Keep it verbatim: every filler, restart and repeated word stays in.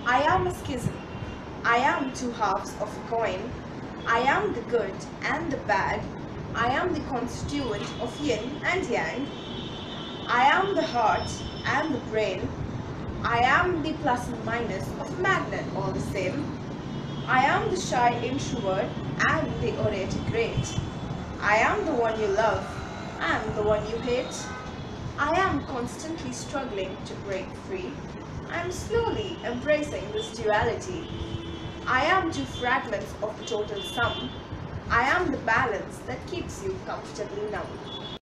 I am a schism. I am two halves of a coin. I am the good and the bad. I am the constituent of yin and yang. I am the heart and the brain. I am the plus and minus of a magnet all the same. I am the shy introvert and the orator great. I am the one you love and the one you hate. I am constantly struggling to break free. I am slowly embracing this duality. I am two fragments of the total sum. I am the balance that keeps you comfortably numb.